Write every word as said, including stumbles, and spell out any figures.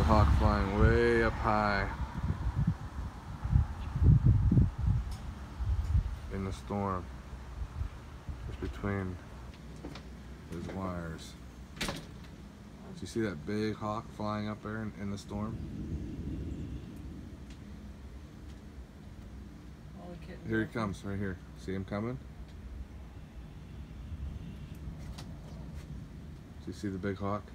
a hawk flying way up high in the storm, just between those wires. Do you see that big hawk flying up there in, in the storm? Here he comes, right here. See him coming? Do you see the big hawk?